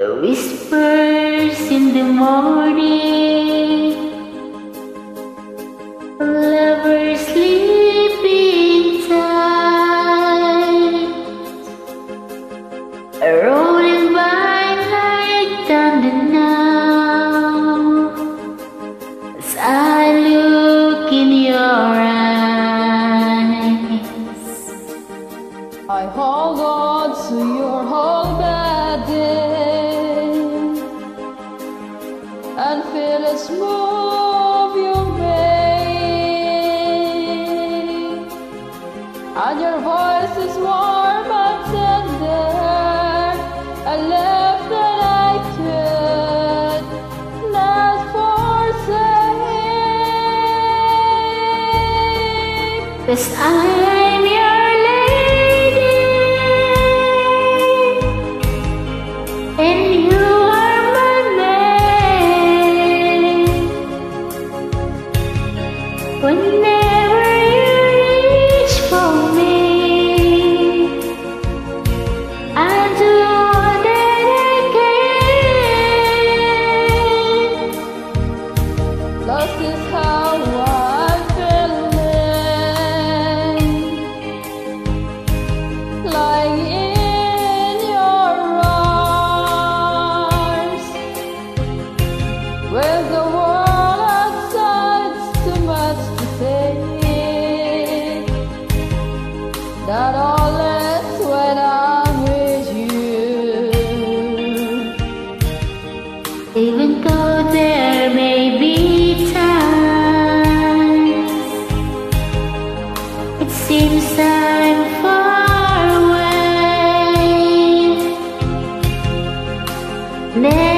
Whispers in the morning, lovers sleeping tight, rolling by like thunder now, as I look in your eyes. I hold on to your whole body and feel it move your way, and your voice is warm and tender, a love that I could not forsake. 'Cause I'm your lady and you are my man. Whenever you reach for me, I do all that I can. Lost is how I'm feeling, lying in your arms, with the world outside's too much to say. That all ends when I'm with you. Even though there may be times it seems I'm far away,